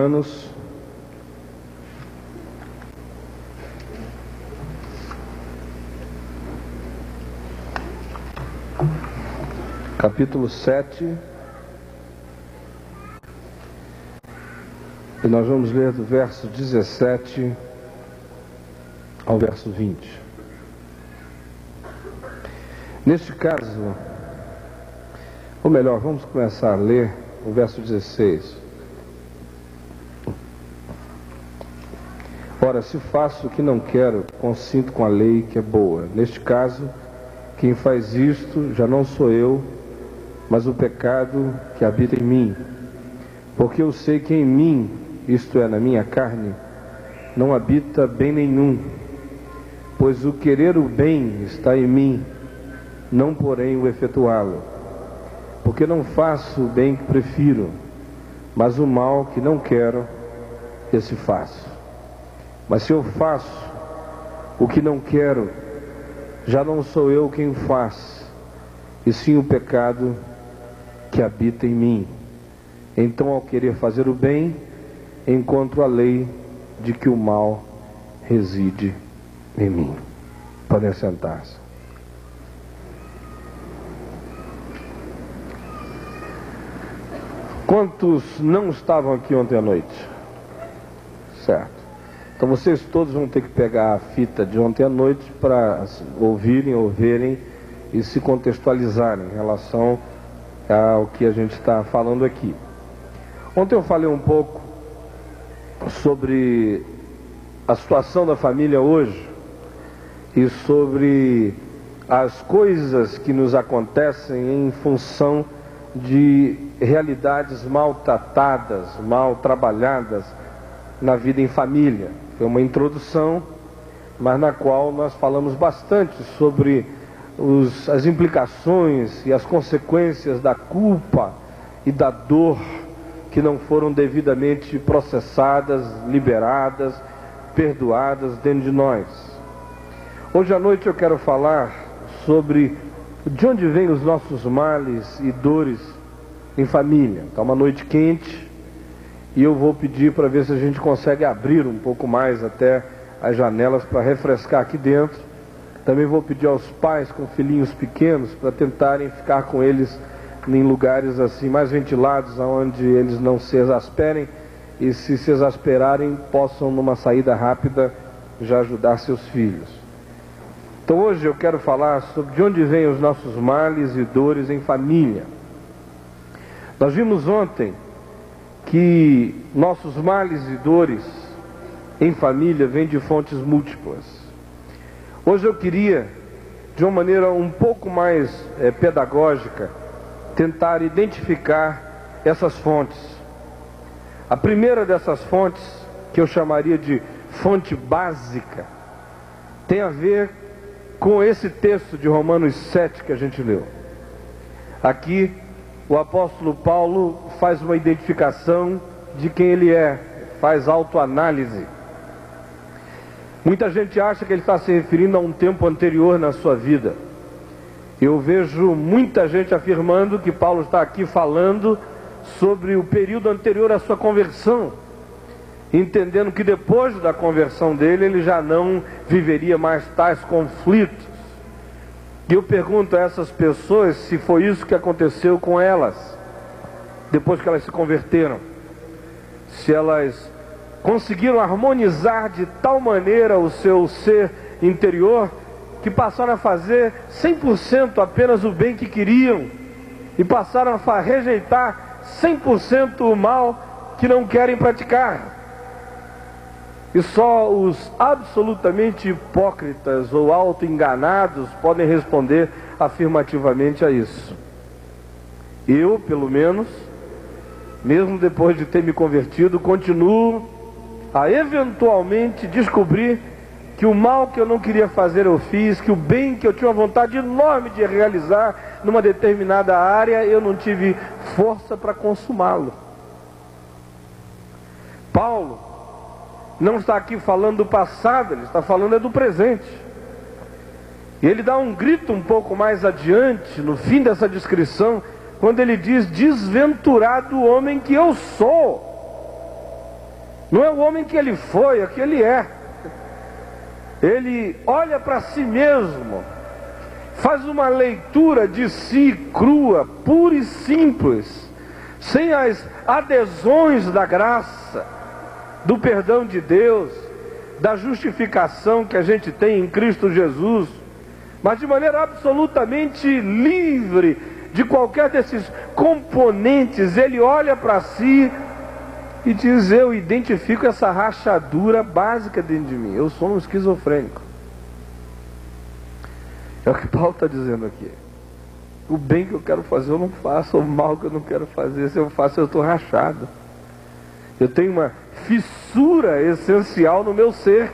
Romanos, capítulo 7, e nós vamos ler do verso 17 ao verso 20. Neste caso, ou melhor, vamos começar a ler o verso 16. Ora, se faço o que não quero, consinto com a lei que é boa. Neste caso, quem faz isto já não sou eu, mas o pecado que habita em mim. Porque eu sei que em mim, isto é, na minha carne, não habita bem nenhum. Pois o querer o bem está em mim, não porém o efetuá-lo. Porque não faço o bem que prefiro, mas o mal que não quero, esse faço. Mas se eu faço o que não quero, já não sou eu quem faz, e sim o pecado que habita em mim. Então, ao querer fazer o bem, encontro a lei de que o mal reside em mim. Podem sentar-se. Quantos não estavam aqui ontem à noite? Certo. Então vocês todos vão ter que pegar a fita de ontem à noite para ouvirem ou verem e se contextualizarem em relação ao que a gente está falando aqui. Ontem eu falei um pouco sobre a situação da família hoje e sobre as coisas que nos acontecem em função de realidades mal tratadas, mal trabalhadas na vida em família. Foi uma introdução, mas na qual nós falamos bastante sobre as implicações e as consequências da culpa e da dor que não foram devidamente processadas, liberadas, perdoadas dentro de nós. Hoje à noite eu quero falar sobre de onde vêm os nossos males e dores em família. Está uma noite quente e eu vou pedir para ver se a gente consegue abrir um pouco mais até as janelas para refrescar aqui dentro. Também vou pedir aos pais com filhinhos pequenos para tentarem ficar com eles em lugares assim mais ventilados, onde eles não se exasperem e, se exasperarem, possam numa saída rápida já ajudar seus filhos. Então hoje eu quero falar sobre de onde vêm os nossos males e dores em família. Nós vimos ontem que nossos males e dores em família vêm de fontes múltiplas. Hoje eu queria, de uma maneira um pouco mais pedagógica, tentar identificar essas fontes. A primeira dessas fontes, que eu chamaria de fonte básica, tem a ver com esse texto de Romanos 7 que a gente leu. Aqui o apóstolo Paulo faz uma identificação de quem ele é, faz autoanálise. Muita gente acha que ele está se referindo a um tempo anterior na sua vida. Eu vejo muita gente afirmando que Paulo está aqui falando sobre o período anterior à sua conversão, entendendo que depois da conversão dele, ele já não viveria mais tais conflitos. E eu pergunto a essas pessoas se foi isso que aconteceu com elas, depois que elas se converteram. Se elas conseguiram harmonizar de tal maneira o seu ser interior, que passaram a fazer 100% apenas o bem que queriam, e passaram a rejeitar 100% o mal que não querem praticar. E só os absolutamente hipócritas ou auto-enganados podem responder afirmativamente a isso. Eu, pelo menos, mesmo depois de ter me convertido, continuo a eventualmente descobrir que o mal que eu não queria fazer eu fiz, que o bem que eu tinha uma vontade enorme de realizar numa determinada área, eu não tive força para consumá-lo. Paulo não está aqui falando do passado, ele está falando do presente. E ele dá um grito um pouco mais adiante, no fim dessa descrição, quando ele diz: desventurado homem que eu sou. Não é o homem que ele foi, é o que ele é. Ele olha para si mesmo, faz uma leitura de si crua, pura e simples, sem as adesões da graça, do perdão de Deus, da justificação que a gente tem em Cristo Jesus, mas de maneira absolutamente livre de qualquer desses componentes. Ele olha para si e diz: eu identifico essa rachadura básica dentro de mim, eu sou um esquizofrênico. É o que Paulo está dizendo aqui. O bem que eu quero fazer eu não faço, o mal que eu não quero fazer, se eu faço eu estou rachado. Eu tenho uma fissura essencial no meu ser.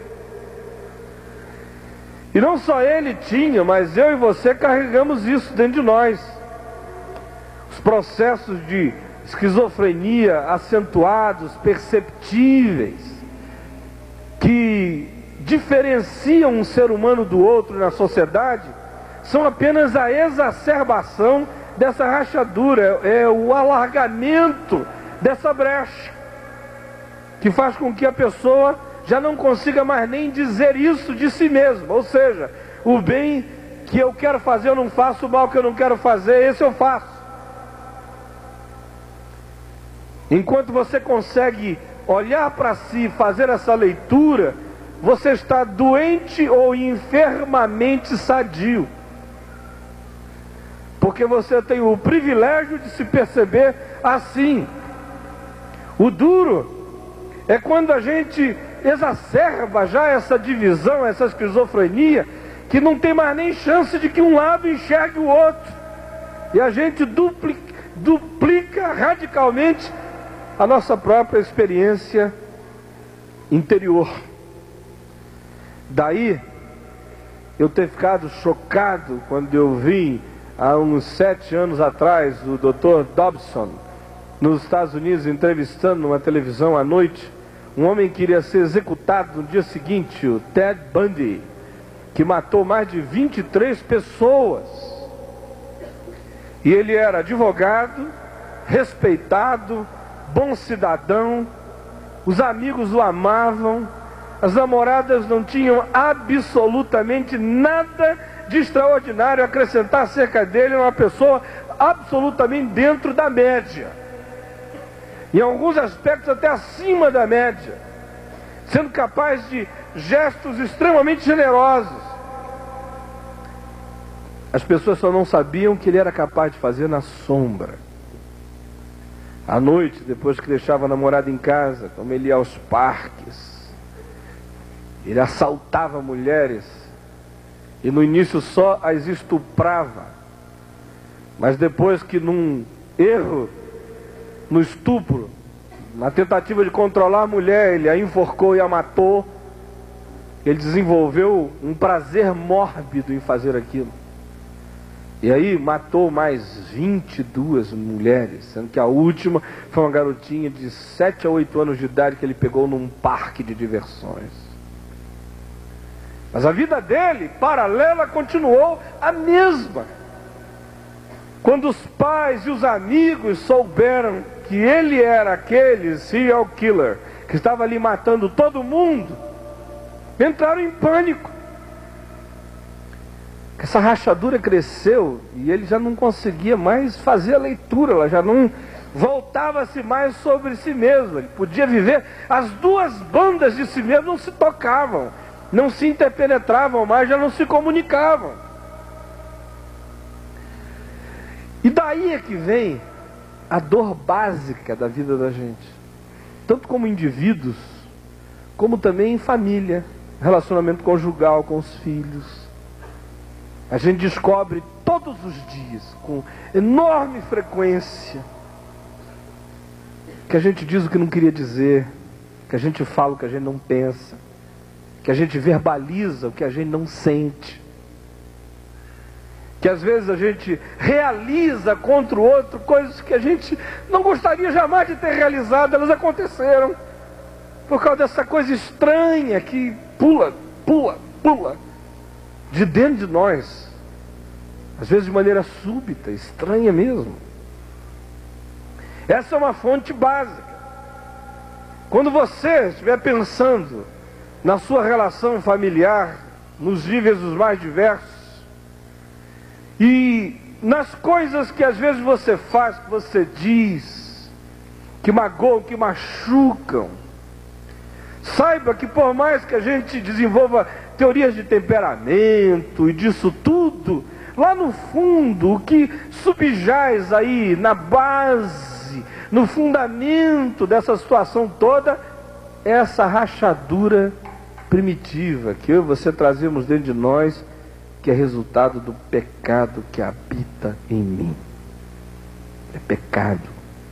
E não só ele tinha, mas eu e você carregamos isso dentro de nós. Os processos de esquizofrenia acentuados, perceptíveis, que diferenciam um ser humano do outro na sociedade, são apenas a exacerbação dessa rachadura, é o alargamento dessa brecha, que faz com que a pessoa já não consiga mais nem dizer isso de si mesma. Ou seja, o bem que eu quero fazer eu não faço, o mal que eu não quero fazer, esse eu faço. Enquanto você consegue olhar para si, fazer essa leitura, você está doente ou enfermamente sadio. Porque você tem o privilégio de se perceber assim. O duro é quando a gente exacerba já essa divisão, essa esquizofrenia, que não tem mais nem chance de que um lado enxergue o outro. E a gente duplica radicalmente a nossa própria experiência interior. Daí eu ter ficado chocado quando eu vi, há uns 7 anos atrás, o Dr. Dobson, nos Estados Unidos, entrevistando numa televisão à noite, um homem que iria ser executado no dia seguinte, o Ted Bundy, que matou mais de 23 pessoas. E ele era advogado, respeitado, bom cidadão, os amigos o amavam, as namoradas não tinham absolutamente nada de extraordinário a acrescentar acerca dele. Era uma pessoa absolutamente dentro da média, em alguns aspectos até acima da média, sendo capaz de gestos extremamente generosos. As pessoas só não sabiam o que ele era capaz de fazer na sombra. À noite, depois que deixava a namorada em casa, como ele ia aos parques, ele assaltava mulheres, e no início só as estuprava, mas depois que num erro, no estupro, na tentativa de controlar a mulher, ele a enforcou e a matou, ele desenvolveu um prazer mórbido em fazer aquilo. E aí matou mais 22 mulheres, sendo que a última foi uma garotinha de 7 a 8 anos de idade que ele pegou num parque de diversões. Mas a vida dele, paralela, continuou a mesma. Quando os pais e os amigos souberam que ele era aquele serial killer que estava ali matando todo mundo, entraram em pânico. Essa rachadura cresceu e ele já não conseguia mais fazer a leitura, ela já não voltava-se mais sobre si mesmo. Ele podia viver, as duas bandas de si mesmo não se tocavam, não se interpenetravam mais, já não se comunicavam. E daí é que vem a dor básica da vida da gente, tanto como indivíduos, como também em família, relacionamento conjugal com os filhos. A gente descobre todos os dias, com enorme frequência, que a gente diz o que não queria dizer, que a gente fala o que a gente não pensa, que a gente verbaliza o que a gente não sente, que às vezes a gente realiza contra o outro coisas que a gente não gostaria jamais de ter realizado, elas aconteceram, por causa dessa coisa estranha que pula de dentro de nós, às vezes de maneira súbita, estranha mesmo. Essa é uma fonte básica. Quando você estiver pensando na sua relação familiar, nos níveis os mais diversos, e nas coisas que às vezes você faz, que você diz, que magoam, que machucam, saiba que por mais que a gente desenvolva teorias de temperamento e disso tudo, lá no fundo, o que subjaz aí na base, no fundamento dessa situação toda, é essa rachadura primitiva que eu e você trazemos dentro de nós, que é resultado do pecado que habita em mim. É pecado.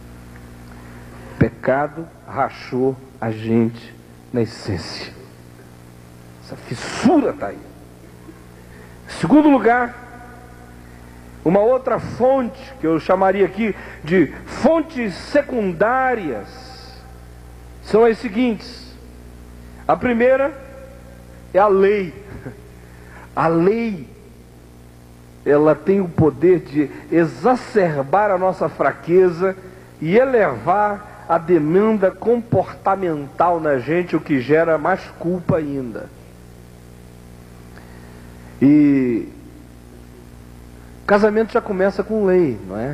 Pecado rachou a gente na essência. Essa fissura está aí. Em segundo lugar, uma outra fonte, que eu chamaria aqui de fontes secundárias, são as seguintes. A primeira é a lei. A lei, ela tem o poder de exacerbar a nossa fraqueza e elevar a demanda comportamental na gente, o que gera mais culpa ainda. E casamento já começa com lei, não é?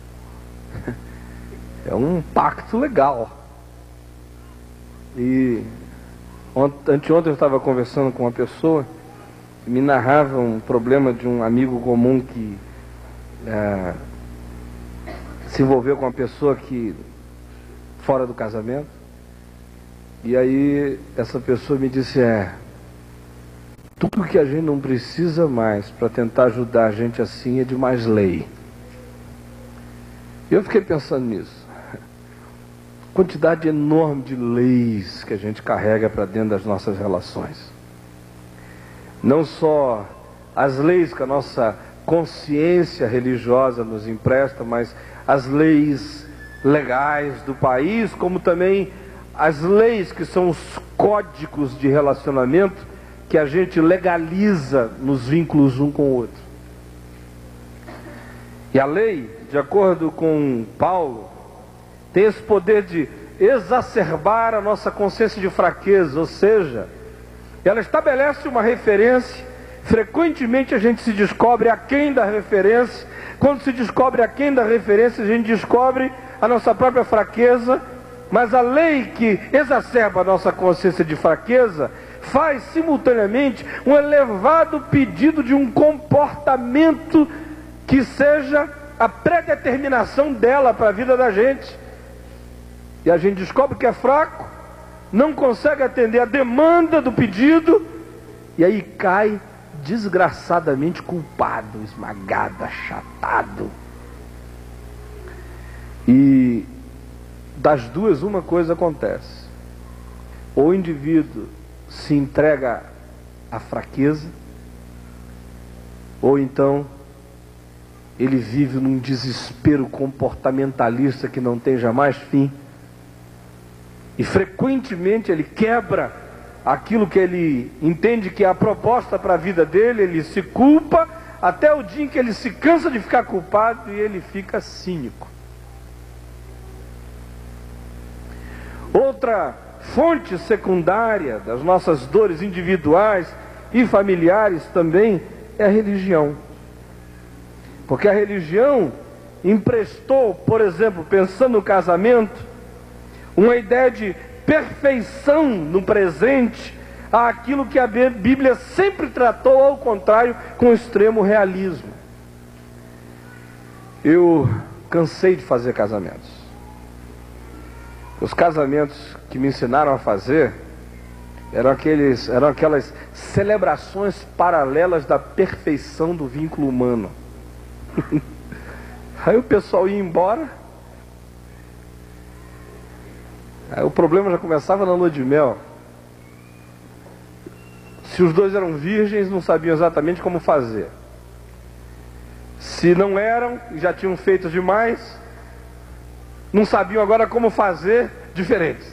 É um pacto legal. E anteontem eu estava conversando com uma pessoa que me narrava um problema de um amigo comum que se envolveu com uma pessoa que fora do casamento. E aí essa pessoa me disse: tudo que a gente não precisa mais para tentar ajudar a gente assim é de mais lei. Eu fiquei pensando nisso. Quantidade enorme de leis que a gente carrega para dentro das nossas relações. Não só as leis que a nossa consciência religiosa nos empresta, mas as leis legais do país, como também as leis que são os códigos de relacionamento que a gente legaliza nos vínculos um com o outro. E a lei, de acordo com Paulo, tem esse poder de exacerbar a nossa consciência de fraqueza, ou seja, ela estabelece uma referência. Frequentemente a gente se descobre aquém da referência. Quando se descobre aquém da referência, a gente descobre a nossa própria fraqueza. Mas a lei que exacerba a nossa consciência de fraqueza faz simultaneamente um elevado pedido de um comportamento que seja a predeterminação dela para a vida da gente. E a gente descobre que é fraco, não consegue atender a demanda do pedido, e aí cai desgraçadamente culpado, esmagado, achatado. E das duas, uma coisa acontece: ou o indivíduo se entrega à fraqueza, ou então ele vive num desespero comportamentalista que não tem jamais fim. E frequentemente ele quebra aquilo que ele entende que é a proposta para a vida dele, ele se culpa, até o dia em que ele se cansa de ficar culpado e ele fica cínico. Outra fonte secundária das nossas dores individuais e familiares também é a religião. Porque a religião emprestou, por exemplo, pensando no casamento, uma ideia de perfeição no presente àquilo que a Bíblia sempre tratou, ao contrário, com extremo realismo. Eu cansei de fazer casamentos. Os casamentos que me ensinaram a fazer eram aquelas celebrações paralelas da perfeição do vínculo humano. Aí o pessoal ia embora. Aí o problema já começava na lua de mel. Se os dois eram virgens, não sabiam exatamente como fazer. Se não eram, já tinham feito demais, não sabiam agora como fazer diferentes.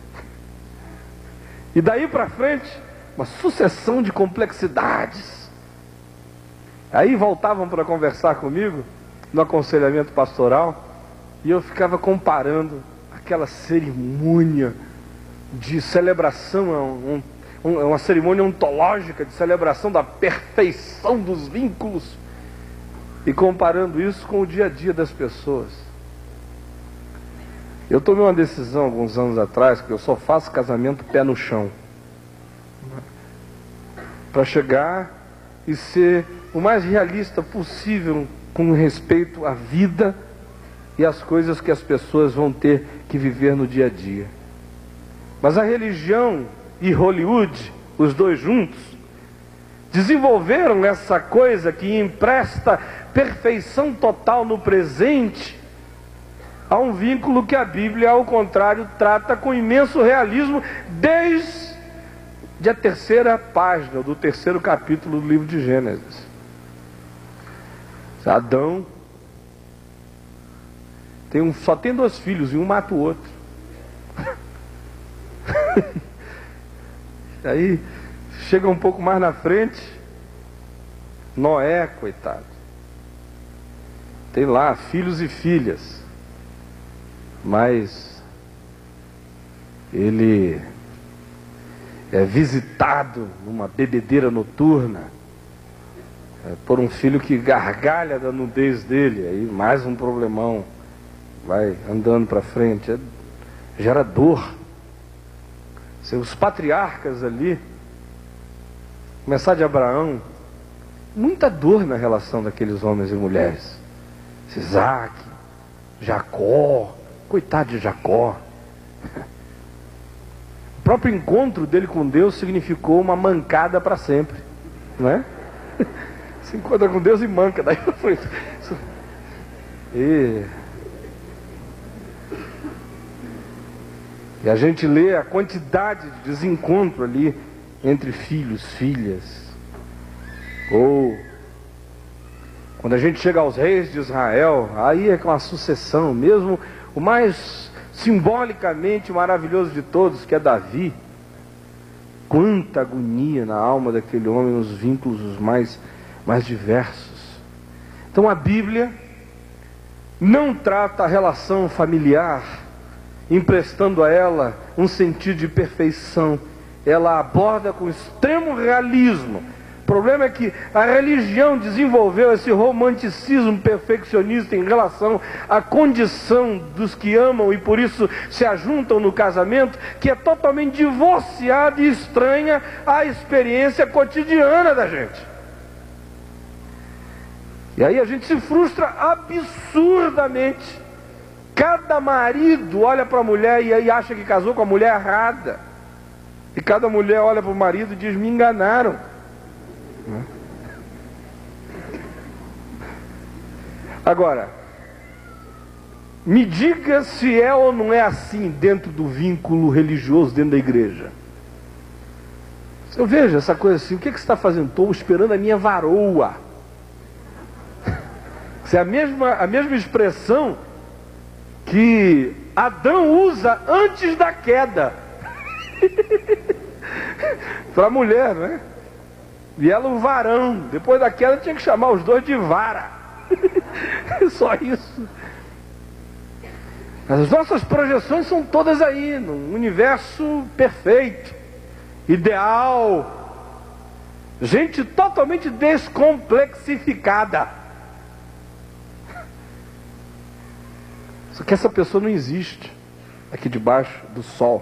E daí para frente, uma sucessão de complexidades. Aí voltavam para conversar comigo no aconselhamento pastoral, e eu ficava comparando aquela cerimônia de celebração, uma cerimônia ontológica de celebração da perfeição dos vínculos, e comparando isso com o dia a dia das pessoas. Eu tomei uma decisão alguns anos atrás que eu só faço casamento pé no chão, para chegar e ser o mais realista possível com respeito à vida e às coisas que as pessoas vão ter que viver no dia a dia. Mas a religião e Hollywood, os dois juntos, desenvolveram essa coisa que empresta perfeição total no presente a um vínculo que a Bíblia, ao contrário, trata com imenso realismo desde a terceira página, do terceiro capítulo do livro de Gênesis. Adão só tem 2 filhos e um mata o outro. Aí chega um pouco mais na frente, Noé, coitado, tem lá filhos e filhas, mas ele é visitado numa bebedeira noturna por um filho que gargalha da nudez dele. Aí mais um problemão, vai andando para frente, gera dor. Os patriarcas ali, começar de Abraão, muita dor na relação daqueles homens e mulheres. Isaac, Jacó, coitado de Jacó. O próprio encontro dele com Deus significou uma mancada para sempre, não é? Se encontra com Deus e manca daí para frente. E a gente lê a quantidade de desencontro ali entre filhos, filhas. Ou quando a gente chega aos reis de Israel, aí é com a sucessão, mesmo o mais simbolicamente maravilhoso de todos, que é Davi. Quanta agonia na alma daquele homem, nos vínculos os mais diversos. Então a Bíblia não trata a relação familiar emprestando a ela um sentido de perfeição. Ela aborda com extremo realismo. O problema é que a religião desenvolveu esse romanticismo perfeccionista em relação à condição dos que amam e por isso se ajuntam no casamento, que é totalmente divorciada e estranha à experiência cotidiana da gente. E aí a gente se frustra absurdamente. Cada marido olha para a mulher e acha que casou com a mulher errada. E cada mulher olha para o marido e diz: me enganaram. Agora, me diga se é ou não é assim dentro do vínculo religioso, dentro da igreja. Eu vejo essa coisa assim: o que você está fazendo? Estou esperando a minha varoa. Isso é a mesma expressão que Adão usa antes da queda para a mulher, não é? E ela o varão. Depois da queda tinha que chamar os dois de vara. Só isso. As nossas projeções são todas aí, num universo perfeito, ideal, gente totalmente descomplexificada. Só que essa pessoa não existe aqui debaixo do sol.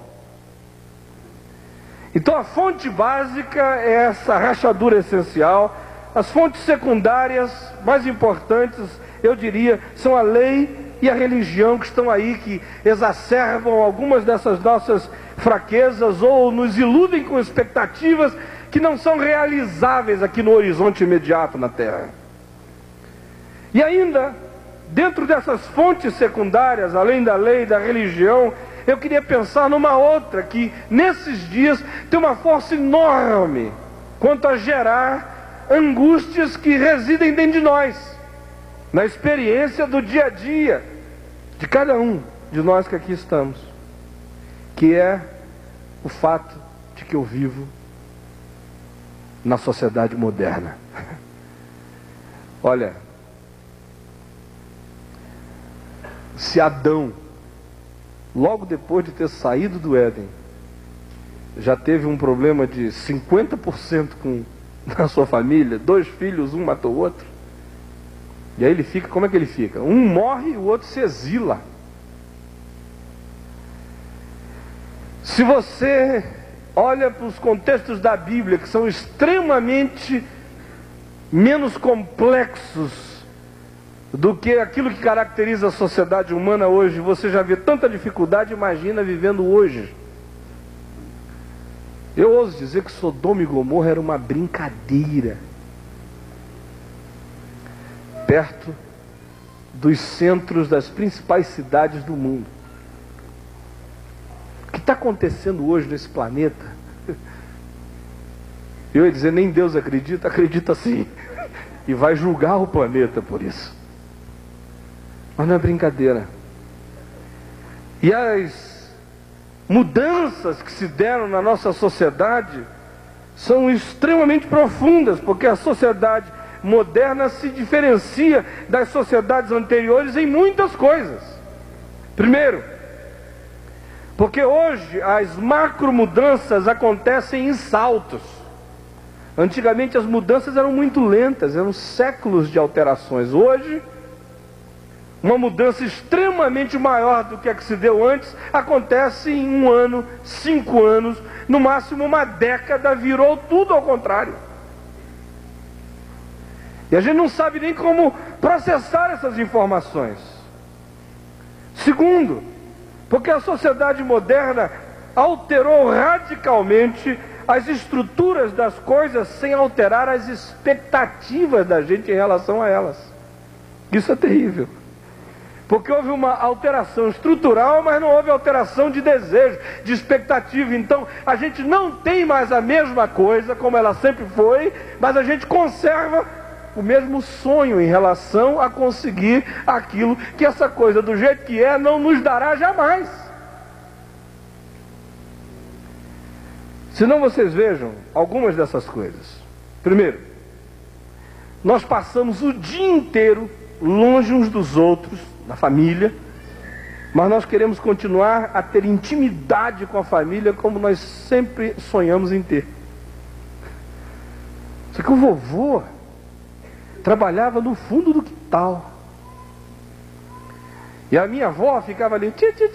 Então a fonte básica é essa rachadura essencial. As fontes secundárias mais importantes, eu diria, são a lei e a religião, que estão aí, que exacerbam algumas dessas nossas fraquezas ou nos iludem com expectativas que não são realizáveis aqui no horizonte imediato na Terra. E ainda, dentro dessas fontes secundárias, além da lei e da religião, eu queria pensar numa outra que nesses dias tem uma força enorme quanto a gerar angústias que residem dentro de nós, na experiência do dia a dia de cada um de nós que aqui estamos, que é o fato de que eu vivo na sociedade moderna. Olha, se Adão, logo depois de ter saído do Éden, já teve um problema de 50% na sua família? 2 filhos, um matou o outro. E aí ele fica, como é que ele fica? Um morre e o outro se exila. Se você olha para os contextos da Bíblia, que são extremamente menos complexos do que aquilo que caracteriza a sociedade humana hoje, você já vê tanta dificuldade, imagina vivendo hoje. Eu ouso dizer que Sodoma e Gomorra era uma brincadeira perto dos centros das principais cidades do mundo. O que está acontecendo hoje nesse planeta? Eu ia dizer, nem Deus acredita, acredita sim, e vai julgar o planeta por isso. Mas não é brincadeira. E as mudanças que se deram na nossa sociedade são extremamente profundas, porque a sociedade moderna se diferencia das sociedades anteriores em muitas coisas. Primeiro, porque hoje as macro mudanças acontecem em saltos. Antigamente as mudanças eram muito lentas, eram séculos de alterações. Hoje, uma mudança extremamente maior do que a que se deu antes acontece em 1 ano, 5 anos, no máximo uma década, virou tudo ao contrário. E a gente não sabe nem como processar essas informações. Segundo, porque a sociedade moderna alterou radicalmente as estruturas das coisas sem alterar as expectativas da gente em relação a elas. Isso é terrível. Porque houve uma alteração estrutural, mas não houve alteração de desejo, de expectativa. Então, a gente não tem mais a mesma coisa, como ela sempre foi, mas a gente conserva o mesmo sonho em relação a conseguir aquilo que essa coisa, do jeito que é, não nos dará jamais. Senão vocês vejam algumas dessas coisas. Primeiro, nós passamos o dia inteiro longe uns dos outros, na família, mas nós queremos continuar a ter intimidade com a família como nós sempre sonhamos em ter. Só que o vovô trabalhava no fundo do quintal e a minha avó ficava ali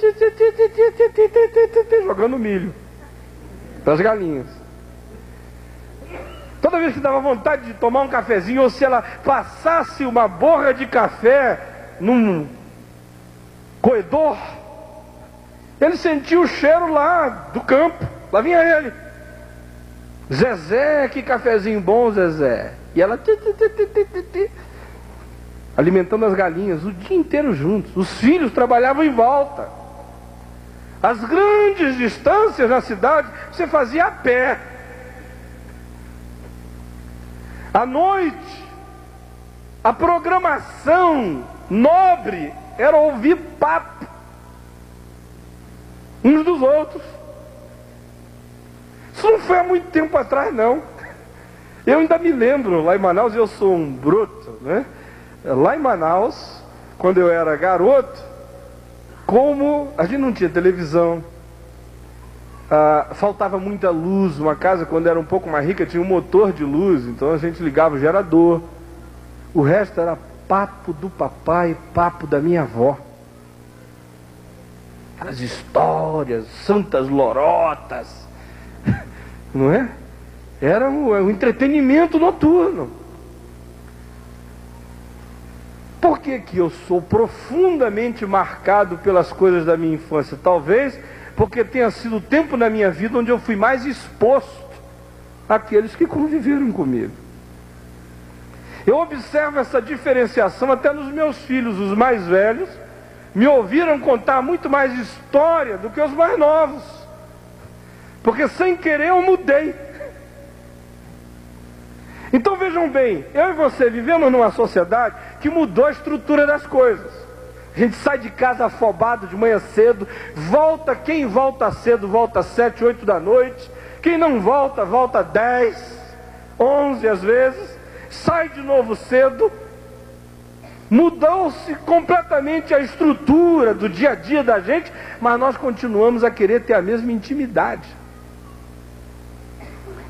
jogando milho para as galinhas. Toda vez que dava vontade de tomar um cafezinho, ou se ela passasse uma borra de café num corredor, ele sentia o cheiro lá do campo. Lá vinha ele: Zezé, que cafezinho bom, Zezé. E ela alimentando as galinhas o dia inteiro juntos. Os filhos trabalhavam em volta. As grandes distâncias na cidade você fazia a pé. À noite, a programação nobre era ouvir papo uns dos outros. Isso não foi há muito tempo atrás, não. Eu ainda me lembro, lá em Manaus, eu sou um bruto, né? Lá em Manaus, quando eu era garoto, como a gente não tinha televisão, faltava muita luz. Uma casa, quando era um pouco mais rica, tinha um motor de luz, então a gente ligava o gerador. O resto era papo do papai, papo da minha avó. Aquelas histórias, santas lorotas, não é? Era um entretenimento noturno. Por que que eu sou profundamente marcado pelas coisas da minha infância? Talvez porque tenha sido o tempo na minha vida onde eu fui mais exposto àqueles que conviveram comigo. Eu observo essa diferenciação até nos meus filhos. Os mais velhos me ouviram contar muito mais história do que os mais novos, porque sem querer eu mudei. Então vejam bem, eu e você vivemos numa sociedade que mudou a estrutura das coisas. A gente sai de casa afobado de manhã cedo, volta, quem volta cedo volta às 7, 8 da noite, quem não volta, volta 10, 11 às vezes, sai de novo cedo. Mudou-se completamente a estrutura do dia a dia da gente, mas nós continuamos a querer ter a mesma intimidade.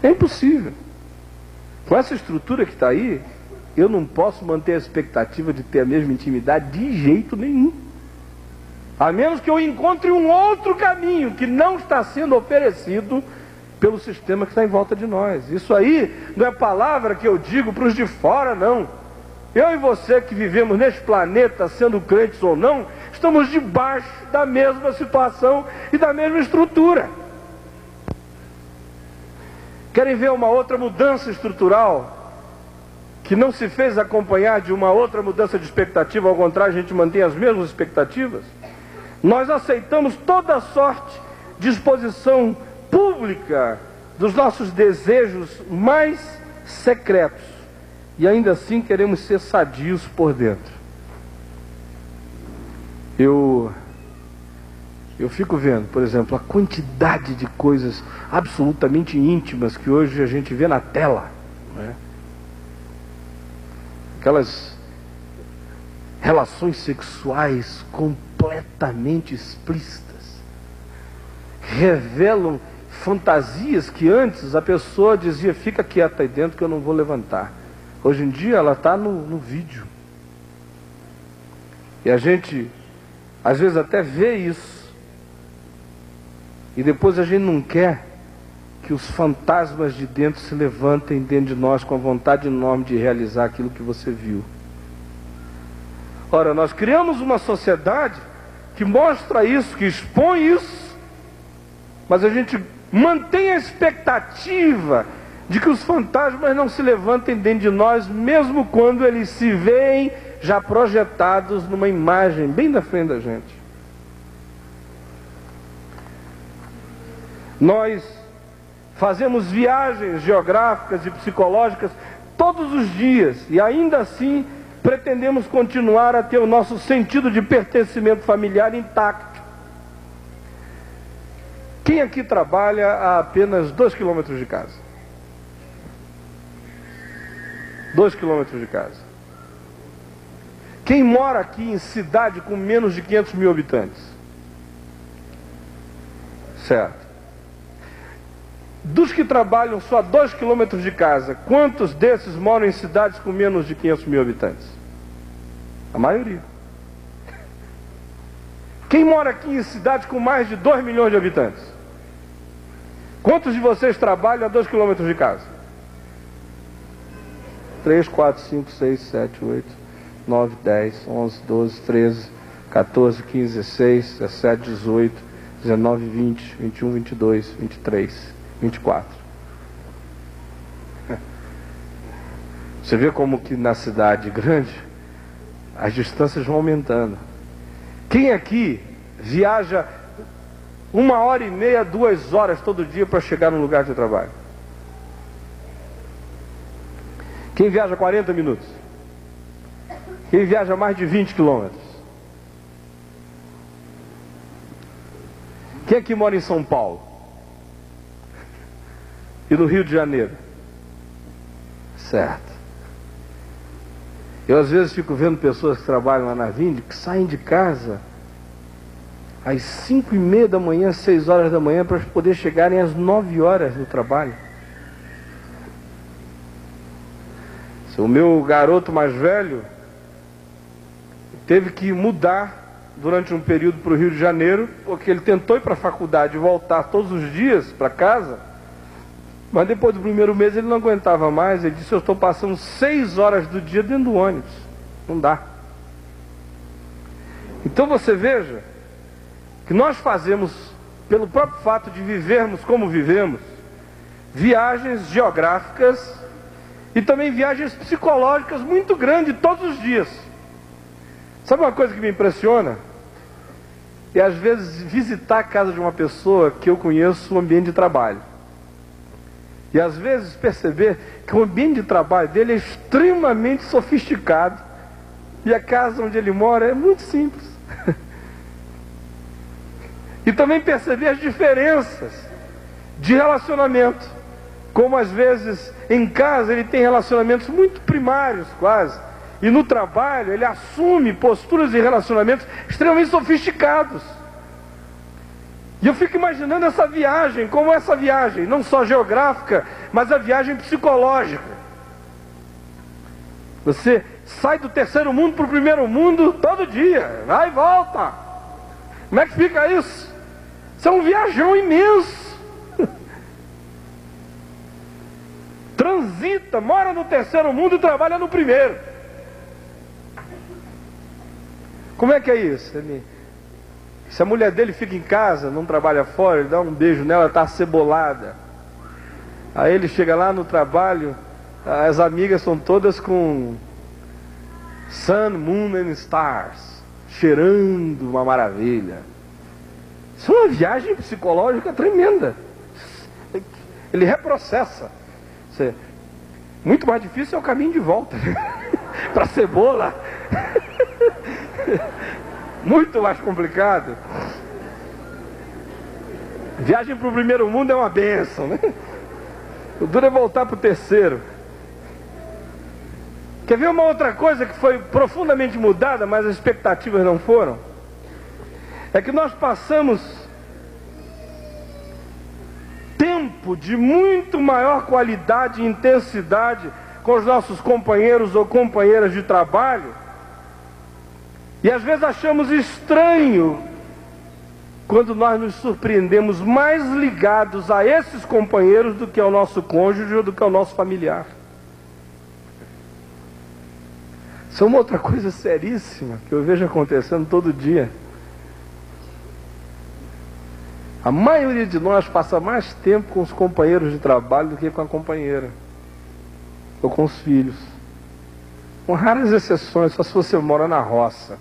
É impossível. Com essa estrutura que está aí, eu não posso manter a expectativa de ter a mesma intimidade de jeito nenhum. A menos que eu encontre um outro caminho que não está sendo oferecido pelo sistema que está em volta de nós. Isso aí não é palavra que eu digo para os de fora, não. Eu e você que vivemos neste planeta, sendo crentes ou não, estamos debaixo da mesma situação e da mesma estrutura. Querem ver uma outra mudança estrutural que não se fez acompanhar de uma outra mudança de expectativa, ao contrário, a gente mantém as mesmas expectativas? Nós aceitamos toda sorte de exposição pública dos nossos desejos mais secretos e ainda assim queremos ser sadios por dentro. Eu fico vendo, por exemplo, a quantidade de coisas absolutamente íntimas que hoje a gente vê na tela, né? Aquelas relações sexuais completamente explícitas, revelam fantasias que antes a pessoa dizia: fica quieta aí dentro que eu não vou levantar. Hoje em dia ela está no vídeo. E a gente às vezes até vê isso, e depois a gente não quer que os fantasmas de dentro se levantem dentro de nós com a vontade enorme de realizar aquilo que você viu. Ora, nós criamos uma sociedade que mostra isso, que expõe isso, mas a gente mantém a expectativa de que os fantasmas não se levantem dentro de nós, mesmo quando eles se veem já projetados numa imagem bem na frente da gente. Nós fazemos viagens geográficas e psicológicas todos os dias e ainda assim pretendemos continuar a ter o nosso sentido de pertencimento familiar intacto. Quem aqui trabalha a apenas 2 quilômetros de casa? 2 quilômetros de casa. Quem mora aqui em cidade com menos de 500 mil habitantes? Certo. Dos que trabalham só a 2 quilômetros de casa, quantos desses moram em cidades com menos de 500 mil habitantes? A maioria. Quem mora aqui em cidades com mais de 2 milhões de habitantes? Quantos de vocês trabalham a 2 quilômetros de casa? 3, 4, 5, 6, 7, 8, 9, 10, 11, 12, 13, 14, 15, 16, 17, 18, 19, 20, 21, 22, 23, 24. Você vê como que na cidade grande as distâncias vão aumentando. Quem aqui viaja 1h30, 2 horas todo dia para chegar no lugar de trabalho? Quem viaja 40 minutos? Quem viaja mais de 20 quilômetros? Quem aqui mora em São Paulo? E no Rio de Janeiro? Certo. Eu às vezes fico vendo pessoas que trabalham lá na Vinde, que saem de casa às 5h30 da manhã, 6 horas da manhã, para poder chegarem às 9 horas no trabalho. O meu garoto mais velho teve que mudar durante um período para o Rio de Janeiro, porque ele tentou ir para a faculdade e voltar todos os dias para casa, mas depois do primeiro mês ele não aguentava mais. Ele disse: eu estou passando 6 horas do dia dentro do ônibus, não dá. Então você veja que nós fazemos, pelo próprio fato de vivermos como vivemos, viagens geográficas e também viagens psicológicas muito grandes todos os dias. Sabe uma coisa que me impressiona? É às vezes visitar a casa de uma pessoa que eu conheço, o ambiente de trabalho. E às vezes perceber que o ambiente de trabalho dele é extremamente sofisticado e a casa onde ele mora é muito simples. E também perceber as diferenças de relacionamento. Como às vezes em casa ele tem relacionamentos muito primários quase, e no trabalho ele assume posturas e relacionamentos extremamente sofisticados. E eu fico imaginando essa viagem, como essa viagem, não só geográfica, mas a viagem psicológica. Você sai do terceiro mundo para o primeiro mundo todo dia, vai e volta. Como é que fica isso? Isso é um viajão imenso. Transita, mora no terceiro mundo e trabalha no primeiro. Como é que é isso? Se a mulher dele fica em casa, não trabalha fora, ele dá um beijo nela, está acebolada. Aí ele chega lá no trabalho, as amigas são todas com Sun, Moon and Stars, cheirando uma maravilha. Isso é uma viagem psicológica tremenda. Ele reprocessa. Muito mais difícil é o caminho de volta para a cebola. Muito mais complicado. Viagem para o primeiro mundo é uma bênção, né? O duro é voltar para o terceiro. Quer ver uma outra coisa que foi profundamente mudada, mas as expectativas não foram? É que nós passamos tempo de muito maior qualidade e intensidade com os nossos companheiros ou companheiras de trabalho, e às vezes achamos estranho quando nós nos surpreendemos mais ligados a esses companheiros do que ao nosso cônjuge ou do que ao nosso familiar. Isso é uma outra coisa seríssima que eu vejo acontecendo todo dia. A maioria de nós passa mais tempo com os companheiros de trabalho do que com a companheira ou com os filhos, com raras exceções, só se você mora na roça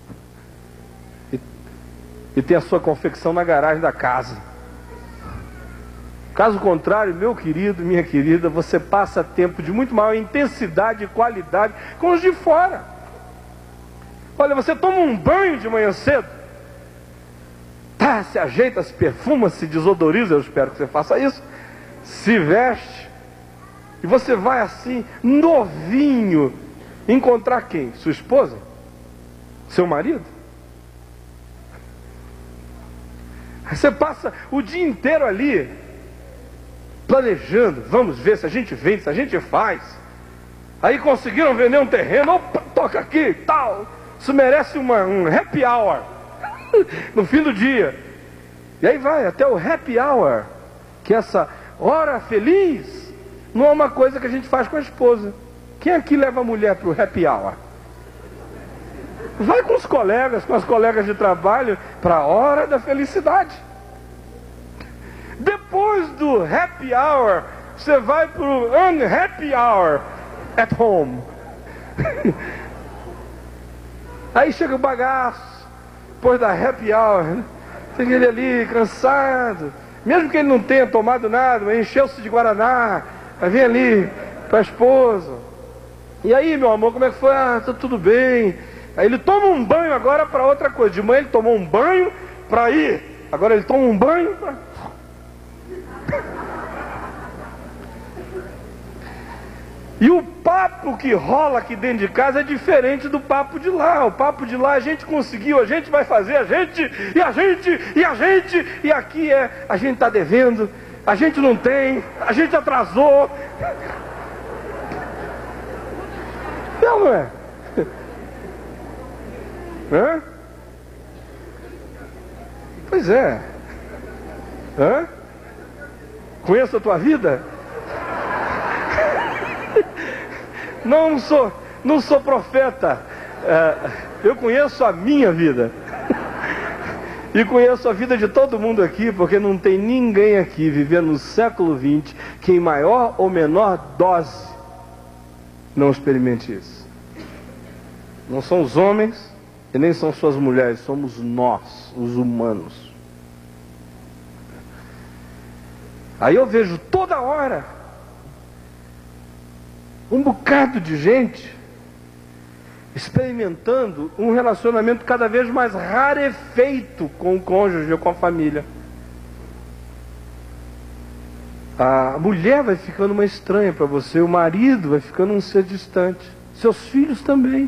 e tem a sua confecção na garagem da casa. Caso contrário, meu querido, minha querida, você passa tempo de muito maior intensidade e qualidade com os de fora. Olha, você toma um banho de manhã cedo, se ajeita, se perfuma, se desodoriza, eu espero que você faça isso, se veste, e você vai assim, novinho, encontrar quem? Sua esposa? Seu marido? Você passa o dia inteiro ali, planejando, vamos ver se a gente vende, se a gente faz. Aí conseguiram vender um terreno, opa, toca aqui, tal. Isso merece um happy hour no fim do dia. E aí vai até o happy hour, que essa hora feliz não é uma coisa que a gente faz com a esposa. Quem aqui leva a mulher para o happy hour? Vai com os colegas, com as colegas de trabalho, para a hora da felicidade. Depois do happy hour, você vai para o unhappy hour at home. Aí chega o bagaço, depois da happy hour, né? Chega ele ali, cansado, mesmo que ele não tenha tomado nada, mas encheu-se de guaraná, aí vem ali para a esposa. E aí, meu amor, como é que foi? Ah, tá tudo bem. Aí ele toma um banho agora para outra coisa. De manhã ele tomou um banho para ir, agora ele toma um banho para... E o papo que rola aqui dentro de casa é diferente do papo de lá. O papo de lá a gente conseguiu, a gente vai fazer, a gente, e aqui é, a gente está devendo, a gente não tem, a gente atrasou. Não é? Hã? Pois é. Hã? Conheço a tua vida? Não sou profeta. Eu conheço a minha vida. E conheço a vida de todo mundo aqui, porque não tem ninguém aqui vivendo no século XX que em maior ou menor dose não experimente isso. Não são os homens e nem são suas mulheres, somos nós, os humanos. Aí eu vejo toda hora um bocado de gente experimentando um relacionamento cada vez mais rarefeito com o cônjuge ou com a família. A mulher vai ficando uma estranha para você, o marido vai ficando um ser distante, seus filhos também.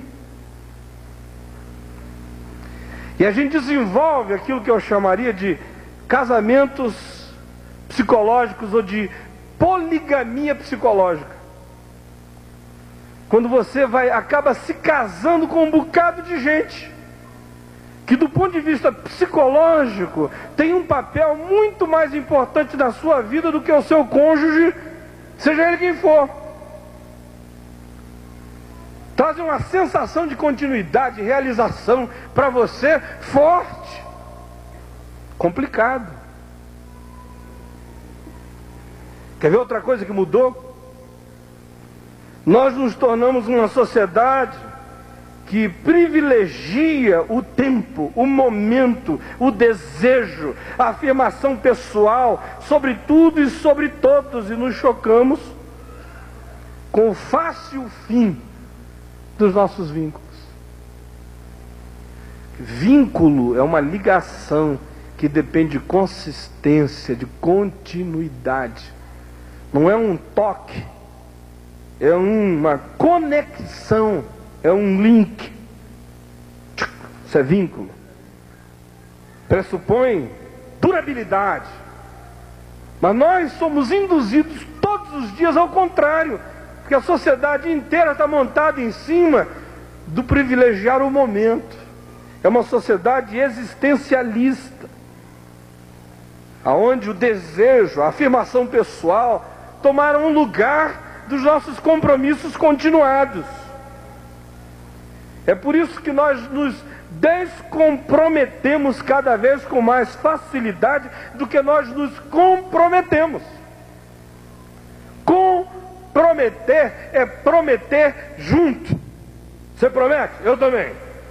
E a gente desenvolve aquilo que eu chamaria de casamentos psicológicos ou de poligamia psicológica. Quando você acaba se casando com um bocado de gente que do ponto de vista psicológico tem um papel muito mais importante na sua vida do que o seu cônjuge, seja ele quem for. Traz uma sensação de continuidade, realização para você forte. Complicado. Quer ver outra coisa que mudou? Nós nos tornamos uma sociedade que privilegia o tempo, o momento, o desejo, a afirmação pessoal sobre tudo e sobre todos, e nos chocamos com o fácil fim dos nossos vínculos. Vínculo é uma ligação que depende de consistência, de continuidade. Não é um toque, é uma conexão, é um link. Isso é vínculo. Pressupõe durabilidade. Mas nós somos induzidos todos os dias ao contrário, porque a sociedade inteira está montada em cima do privilegiar o momento. É uma sociedade existencialista, aonde o desejo, a afirmação pessoal tomaram um lugar dos nossos compromissos continuados. É por isso que nós nos descomprometemos cada vez com mais facilidade do que nós nos comprometemos. Comprometer é prometer junto. Você promete? Eu também.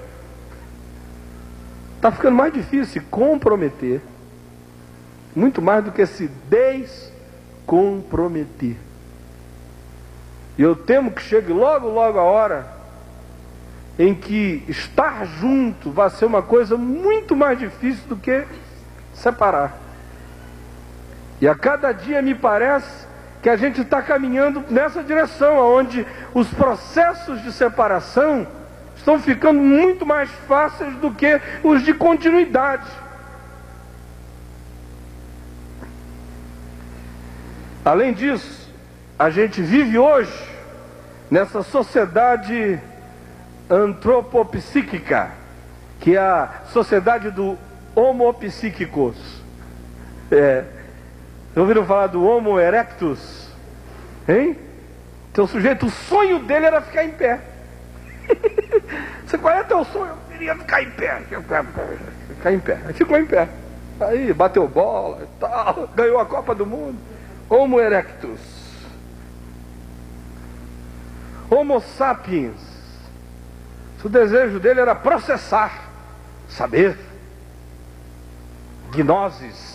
Está ficando mais difícil se comprometer, muito mais do que se descomprometer. E eu temo que chegue logo, logo a hora em que estar junto vai ser uma coisa muito mais difícil do que separar. E a cada dia me parece que a gente está caminhando nessa direção, onde os processos de separação estão ficando muito mais fáceis do que os de continuidade. Além disso, a gente vive hoje nessa sociedade antropopsíquica, que é a sociedade do homopsíquicos. Ouviram falar do Homo erectus? Hein? Então o sujeito, o sonho dele era ficar em pé. Você, qual é teu sonho? Eu queria ficar em pé. Ficar em pé. Aí ficou em pé. Aí bateu bola e tal, ganhou a Copa do Mundo. Homo erectus. Homo sapiens. O desejo dele era processar, saber, gnosis.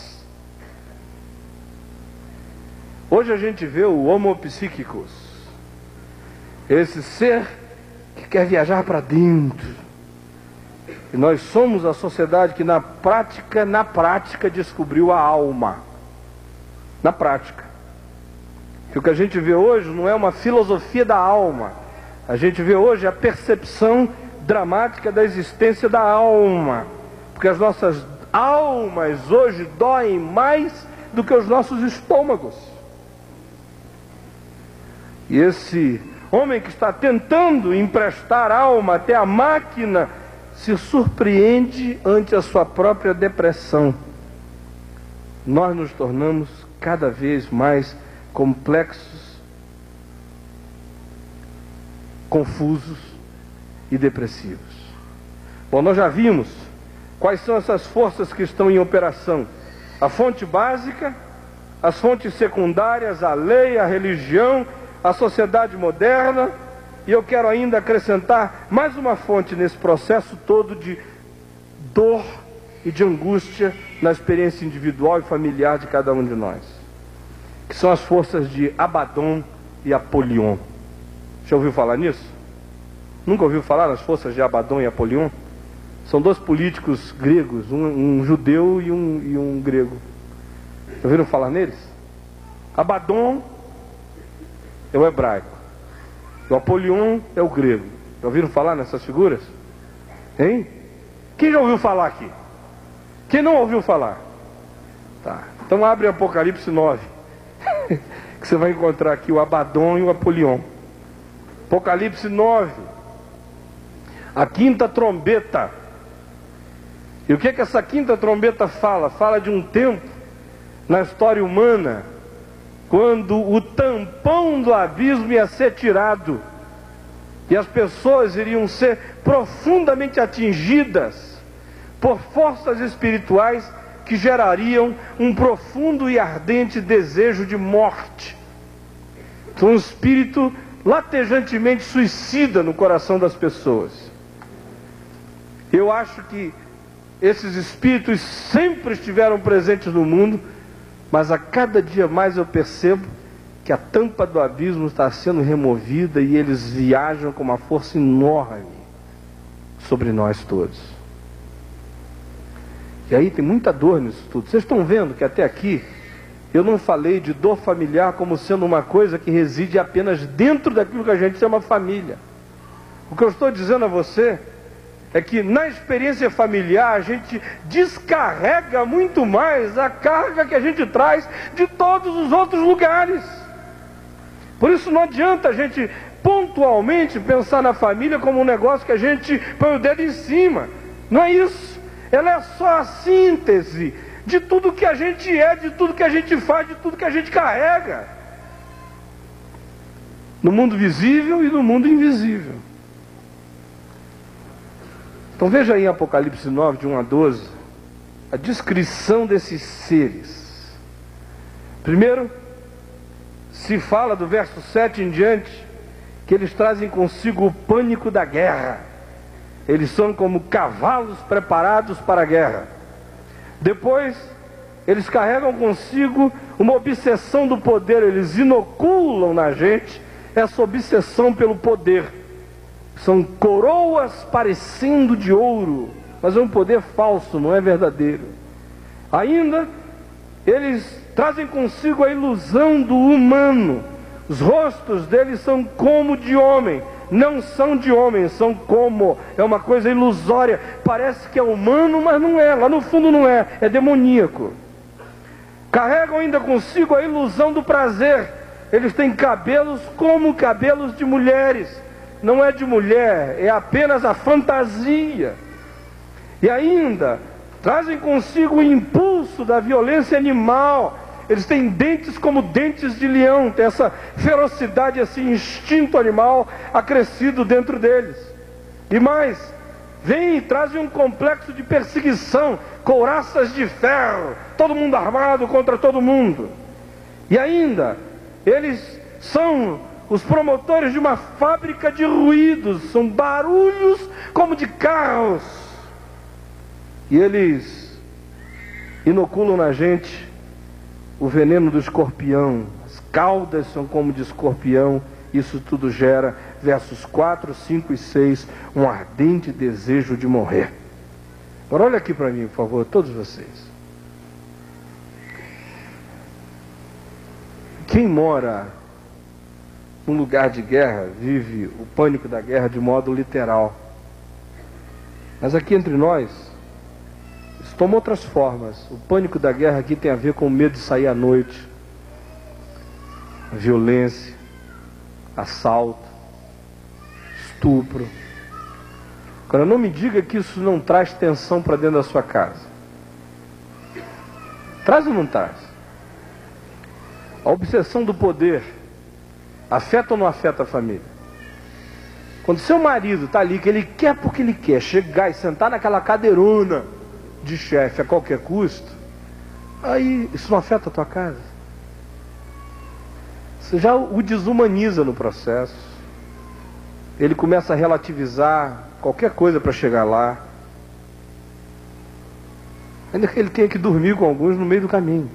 Hoje a gente vê o Homo psíquicos, esse ser que quer viajar para dentro. E nós somos a sociedade que na prática descobriu a alma. Na prática. Que o que a gente vê hoje não é uma filosofia da alma. A gente vê hoje a percepção dramática da existência da alma. Porque as nossas almas hoje doem mais do que os nossos estômagos. E esse homem que está tentando emprestar alma até a máquina se surpreende ante a sua própria depressão. Nós nos tornamos cada vez mais complexos, confusos e depressivos. Bom, nós já vimos quais são essas forças que estão em operação. A fonte básica, as fontes secundárias, a lei, a religião, a sociedade moderna, e eu quero ainda acrescentar mais uma fonte nesse processo todo de dor e de angústia na experiência individual e familiar de cada um de nós, que são as forças de Abaddon e Apolion. Já ouviu falar nisso? Nunca ouviu falar nas forças de Abaddon e Apolion? São dois políticos gregos, um judeu e um grego. Já ouviram falar neles? Abaddon é o hebraico, o Apolion é o grego. Já ouviram falar nessas figuras? Hein? Quem já ouviu falar aqui? Quem não ouviu falar? Tá. Então abre Apocalipse 9. que você vai encontrar aqui o Abaddon e o Apolion. Apocalipse 9, a quinta trombeta. E o que é que essa quinta trombeta fala? Fala de um tempo na história humana, quando o tampão do abismo ia ser tirado, e as pessoas iriam ser profundamente atingidas por forças espirituais que gerariam um profundo e ardente desejo de morte. Então, um espírito latejantemente suicida no coração das pessoas. Eu acho que esses espíritos sempre estiveram presentes no mundo, mas a cada dia mais eu percebo que a tampa do abismo está sendo removida e eles viajam com uma força enorme sobre nós todos. E aí tem muita dor nisso tudo. Vocês estão vendo que até aqui eu não falei de dor familiar como sendo uma coisa que reside apenas dentro daquilo que a gente chama família. O que eu estou dizendo a você é que na experiência familiar a gente descarrega muito mais a carga que a gente traz de todos os outros lugares. Por isso não adianta a gente pontualmente pensar na família como um negócio que a gente põe o dedo em cima. Não é isso. Ela é só a síntese de tudo que a gente é, de tudo que a gente faz, de tudo que a gente carrega. No mundo visível e no mundo invisível. Então veja aí em Apocalipse 9, de 1 a 12, a descrição desses seres. Primeiro, se fala do verso 7 em diante, que eles trazem consigo o pânico da guerra. Eles são como cavalos preparados para a guerra. Depois, eles carregam consigo uma obsessão do poder. Eles inoculam na gente essa obsessão pelo poder. São coroas parecendo de ouro, mas é um poder falso, não é verdadeiro. Ainda, eles trazem consigo a ilusão do humano. Os rostos deles são como de homem. Não são de homem, são como. É uma coisa ilusória. Parece que é humano, mas não é. Lá no fundo não é. É demoníaco. Carregam ainda consigo a ilusão do prazer. Eles têm cabelos como cabelos de mulheres. Não é de mulher, é apenas a fantasia. E ainda trazem consigo o impulso da violência animal. Eles têm dentes como dentes de leão, tem essa ferocidade, esse instinto animal acrescido dentro deles. E mais, vêm e trazem um complexo de perseguição, couraças de ferro, todo mundo armado contra todo mundo. E ainda, eles são os promotores de uma fábrica de ruídos, são barulhos como de carros. E eles inoculam na gente o veneno do escorpião, as caudas são como de escorpião. Isso tudo gera, versos 4, 5 e 6, um ardente desejo de morrer. Agora olha aqui para mim, por favor, todos vocês. Quem mora num lugar de guerra vive o pânico da guerra de modo literal. Mas aqui entre nós, isso toma outras formas. O pânico da guerra aqui tem a ver com o medo de sair à noite, a violência, assalto, estupro. Agora não me diga que isso não traz tensão para dentro da sua casa. Traz ou não traz? A obsessão do poder afeta ou não afeta a família? Quando seu marido está ali, que ele quer porque ele quer chegar e sentar naquela cadeirona de chefe a qualquer custo, aí isso não afeta a tua casa? Você já o desumaniza no processo. Ele começa a relativizar qualquer coisa para chegar lá. Ainda que ele tenha que dormir com alguns no meio do caminho.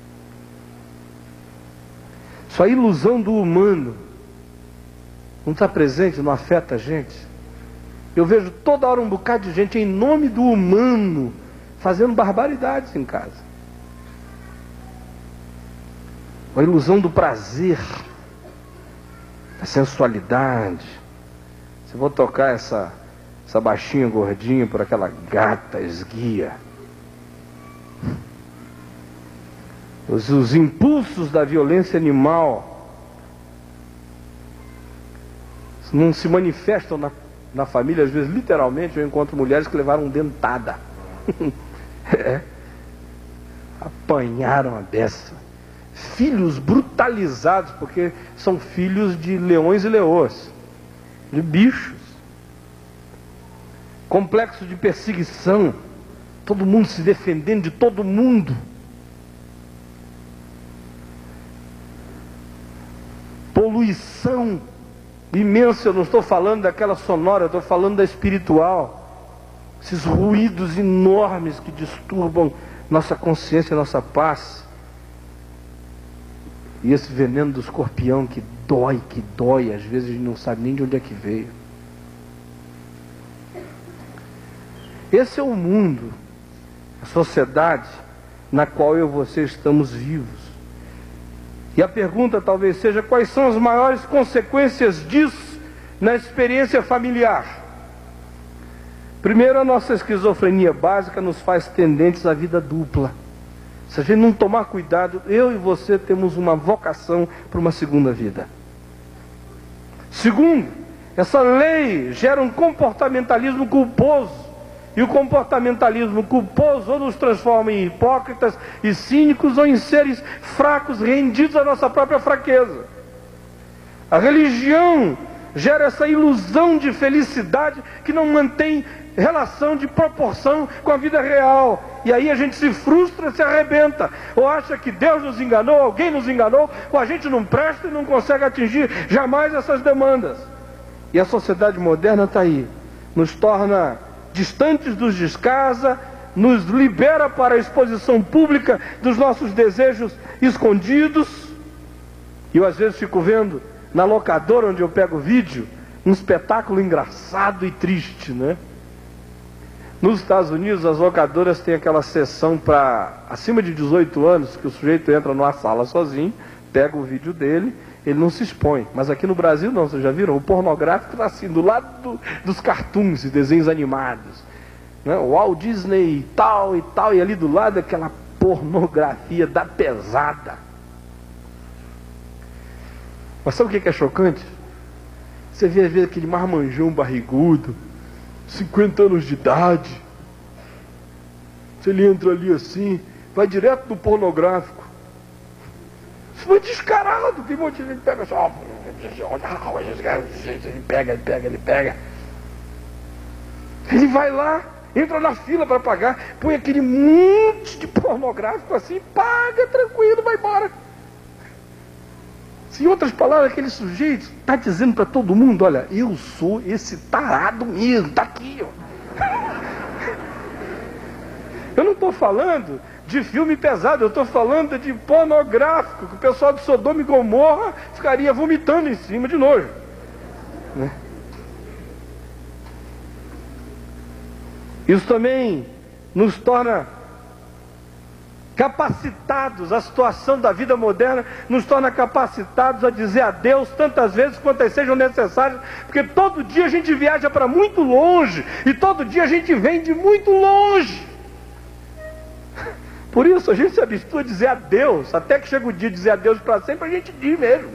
Só a ilusão do humano não está presente, não afeta a gente. Eu vejo toda hora um bocado de gente em nome do humano fazendo barbaridades em casa. A ilusão do prazer, da sensualidade. Se eu vou tocar essa baixinha gordinha por aquela gata esguia, os impulsos da violência animal não se manifestam na família. Às vezes, literalmente, eu encontro mulheres que levaram dentada. Apanharam a beça. Filhos brutalizados, porque são filhos de leões e leoas, de bichos. Complexo de perseguição, todo mundo se defendendo de todo mundo. Poluição imensa. Eu não estou falando daquela sonora, eu estou falando da espiritual. Esses ruídos enormes que disturbam nossa consciência, nossa paz. E esse veneno do escorpião que dói, às vezes a gente não sabe nem de onde é que veio. Esse é o mundo, a sociedade na qual eu e você estamos vivos. E a pergunta talvez seja: quais são as maiores consequências disso na experiência familiar? Primeiro, a nossa esquizofrenia básica nos faz tendentes à vida dupla. Se a gente não tomar cuidado, eu e você temos uma vocação para uma segunda vida. Segundo, essa lei gera um comportamentalismo culposo. E o comportamentalismo culposo ou nos transforma em hipócritas e cínicos, ou em seres fracos, rendidos à nossa própria fraqueza. A religião gera essa ilusão de felicidade que não mantém relação de proporção com a vida real. E aí a gente se frustra, se arrebenta, ou acha que Deus nos enganou, alguém nos enganou, ou a gente não presta e não consegue atingir jamais essas demandas. E a sociedade moderna está aí, nos torna distantes dos descasa, nos libera para a exposição pública dos nossos desejos escondidos. E eu às vezes fico vendo na locadora onde eu pego vídeo um espetáculo engraçado e triste, né? Nos Estados Unidos as locadoras têm aquela sessão para acima de 18 anos, que o sujeito entra numa sala sozinho, pega o vídeo dele, ele não se expõe. Mas aqui no Brasil não, vocês já viram? O pornográfico está assim, do lado dos cartoons e desenhos animados, né? O Walt Disney e tal, e ali do lado aquela pornografia da pesada. Mas sabe o que é chocante? Você vê às vezes aquele marmanjão barrigudo, 50 anos de idade, se ele entra ali assim, vai direto no pornográfico. Isso foi descarado. Tem um monte de gente que pega só, ele pega. Ele vai lá, entra na fila para pagar, põe aquele monte de pornográfico assim, paga tranquilo, vai embora. Em outras palavras, aquele sujeito está dizendo para todo mundo: olha, eu sou esse tarado mesmo, está aqui, ó. Eu não estou falando de filme pesado, eu estou falando de pornográfico, que o pessoal de Sodoma e Gomorra ficaria vomitando em cima de nojo, né? Isso também nos torna capacitados, a situação da vida moderna nos torna capacitados a dizer adeus tantas vezes quantas sejam necessárias, porque todo dia a gente viaja para muito longe, e todo dia a gente vem de muito longe. Por isso a gente se habtua a dizer adeus, até que chega o dia de dizer adeus para sempre, a gente diz mesmo.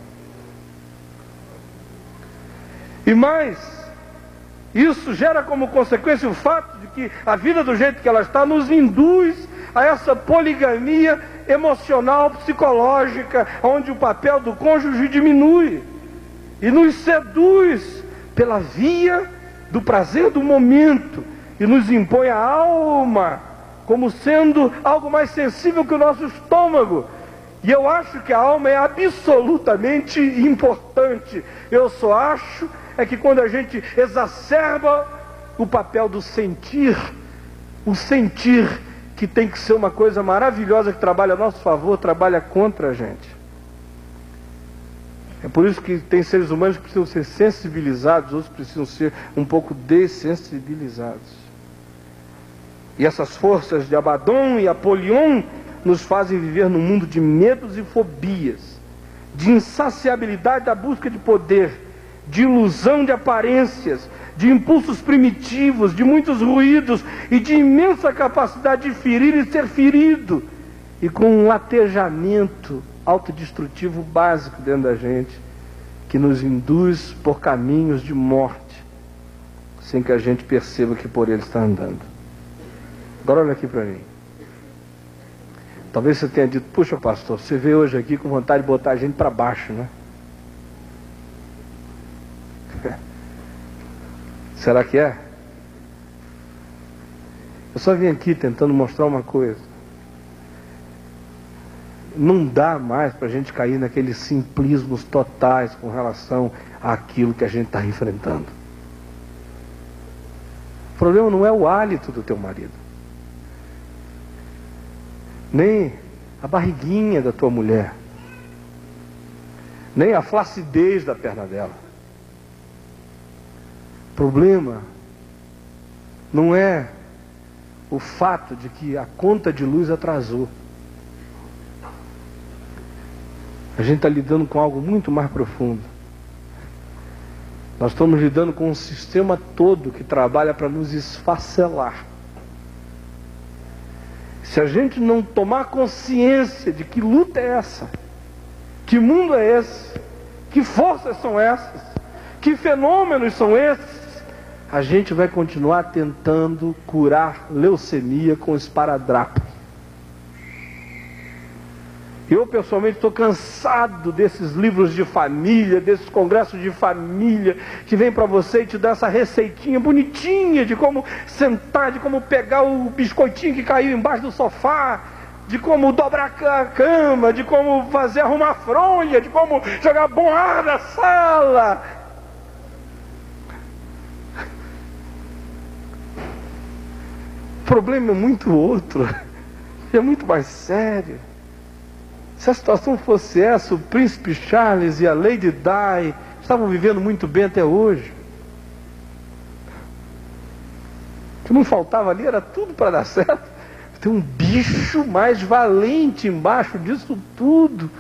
E mais, isso gera como consequência o fato de que a vida do jeito que ela está nos induz a essa poligamia emocional, psicológica, onde o papel do cônjuge diminui e nos seduz pela via do prazer do momento e nos impõe a alma como sendo algo mais sensível que o nosso estômago. E eu acho que a alma é absolutamente importante. Eu só acho que quando a gente exacerba o papel do sentir, o sentir que tem que ser uma coisa maravilhosa que trabalha a nosso favor, trabalha contra a gente. É por isso que tem seres humanos que precisam ser sensibilizados, outros precisam ser um pouco dessensibilizados. E essas forças de Abaddon e Apolion nos fazem viver num mundo de medos e fobias, de insaciabilidade da busca de poder, de ilusão de aparências, de impulsos primitivos, de muitos ruídos e de imensa capacidade de ferir e ser ferido. e com um latejamento autodestrutivo básico dentro da gente, que nos induz por caminhos de morte, sem que a gente perceba que por ele está andando. Agora olha aqui para mim. Talvez você tenha dito, puxa pastor, você veio hoje aqui com vontade de botar a gente para baixo, né? Será que é? Eu só vim aqui tentando mostrar uma coisa. Não dá mais para a gente cair naqueles simplismos totais com relação àquilo que a gente está enfrentando. O problema não é o hálito do teu marido, nem a barriguinha da tua mulher, nem a flacidez da perna dela. O problema não é o fato de que a conta de luz atrasou. A gente está lidando com algo muito mais profundo. Nós estamos lidando com um sistema todo que trabalha para nos esfacelar. Se a gente não tomar consciência de que luta é essa, que mundo é esse, que forças são essas, que fenômenos são esses, a gente vai continuar tentando curar leucemia com esparadrapo. Eu pessoalmente estou cansado desses livros de família, desses congressos de família, que vem para você e te dá essa receitinha bonitinha de como sentar, de como pegar o biscoitinho que caiu embaixo do sofá, de como dobrar a cama, de como fazer arrumar a fronha, de como jogar bom ar na sala. O problema é muito outro, é muito mais sério. Se a situação fosse essa, o príncipe Charles e a Lady Di estavam vivendo muito bem até hoje. O que não faltava ali era tudo para dar certo. Tem um bicho mais valente embaixo disso tudo.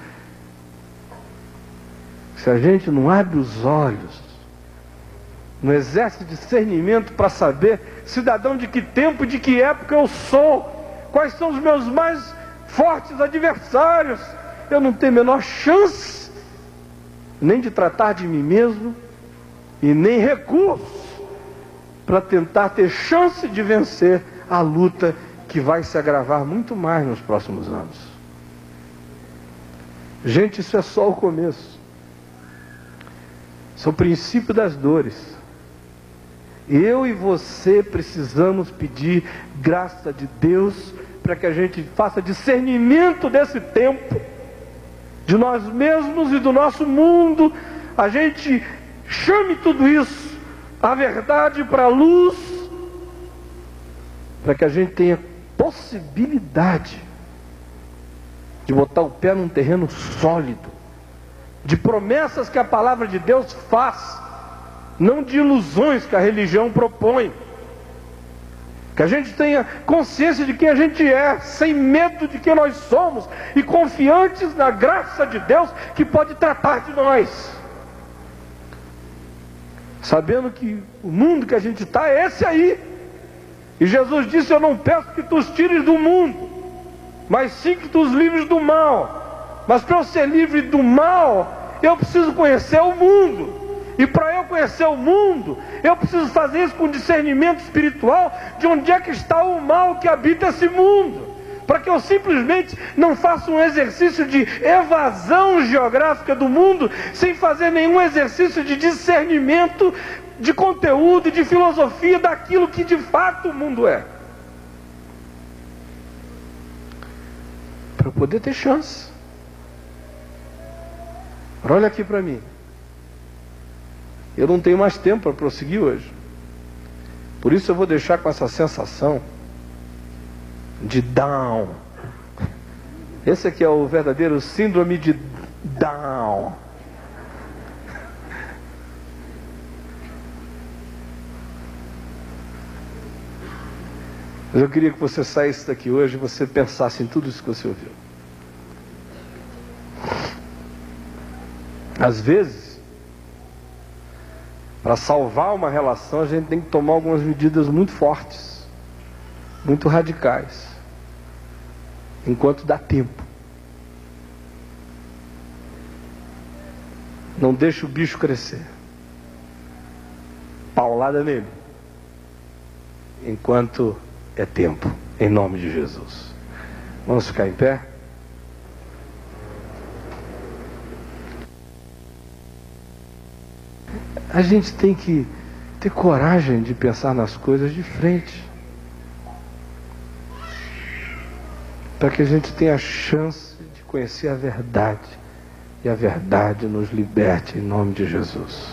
Se a gente não abre os olhos, não exerce discernimento para saber, cidadão, de que tempo, de que época eu sou, quais são os meus mais fortes adversários, eu não tenho a menor chance nem de tratar de mim mesmo e nem recurso para tentar ter chance de vencer a luta que vai se agravar muito mais nos próximos anos. Gente, isso é só o começo. Isso é o princípio das dores. Eu e você precisamos pedir graça de Deus para que a gente faça discernimento desse tempo, de nós mesmos e do nosso mundo. A gente chame tudo isso, a verdade, para a luz, para que a gente tenha possibilidade de botar o pé num terreno sólido, de promessas que a palavra de Deus faz, não de ilusões que a religião propõe. Que a gente tenha consciência de quem a gente é, sem medo de quem nós somos, e confiantes na graça de Deus que pode tratar de nós. Sabendo que o mundo que a gente está é esse aí. E Jesus disse, eu não peço que tu os tires do mundo, mas sim que tu os livres do mal. Mas para eu ser livre do mal, eu preciso conhecer o mundo. E para eu conhecer o mundo, eu preciso fazer isso com discernimento espiritual de onde é que está o mal que habita esse mundo. Para que eu simplesmente não faça um exercício de evasão geográfica do mundo, sem fazer nenhum exercício de discernimento, de conteúdo e de filosofia daquilo que de fato o mundo é. Para eu poder ter chance. Olha aqui para mim. Eu não tenho mais tempo para prosseguir hoje. Por isso eu vou deixar com essa sensação de down. Esse aqui é o verdadeiro síndrome de down. Mas eu queria que você saísse daqui hoje e você pensasse em tudo isso que você ouviu. Às vezes, para salvar uma relação, a gente tem que tomar algumas medidas muito fortes, muito radicais. enquanto dá tempo. Não deixe o bicho crescer. Paulada nele, enquanto é tempo, em nome de Jesus. Vamos ficar em pé? A gente tem que ter coragem de pensar nas coisas de frente, para que a gente tenha a chance de conhecer a verdade, e a verdade nos liberte em nome de Jesus.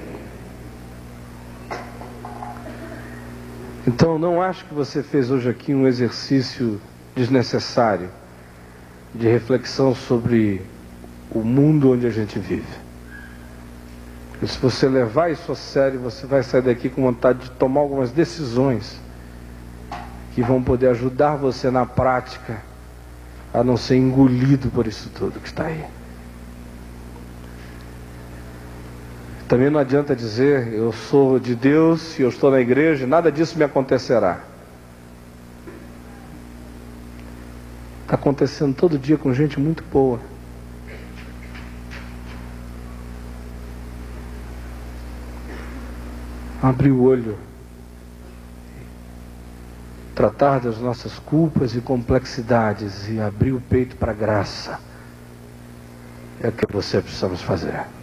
Então, não acho que você fez hoje aqui um exercício desnecessário de reflexão sobre o mundo onde a gente vive. E se você levar isso a sério, você vai sair daqui com vontade de tomar algumas decisões que vão poder ajudar você na prática a não ser engolido por isso tudo que está aí. Também não adianta dizer, eu sou de Deus e eu estou na igreja, nada disso me acontecerá. Está acontecendo todo dia com gente muito boa. Abrir o olho, tratar das nossas culpas e complexidades e abrir o peito para a graça é o que você precisamos fazer.